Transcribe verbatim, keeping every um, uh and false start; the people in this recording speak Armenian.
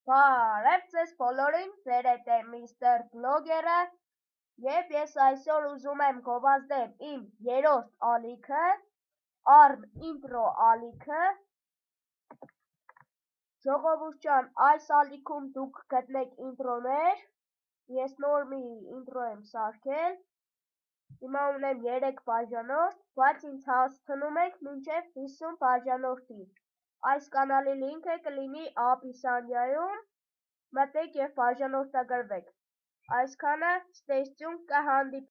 Բարև ձեզ բոլորին, ձեր հետ է միստր Բլոգերը, և ես այսօր ուզում եմ գովազդել իմ երրորդ ալիքը, արմ ինտրո ալիքը։ Ժողովուրդ ջան, այս ալիքում դուք գտնեք ինտրոներ, ես նոր մի ինտրո եմ սարքել, հիմա ունեմ երեք բաժանորդ, բայց ինձ հասցնում եք մինչև հիսուն բաժանորդի։ Այս կանալի լինքը կլինի ապիսանյայում, մտեք և բաժանորդագրվեք։ Այսքանը, ստեյ տյուն, կհանդիպ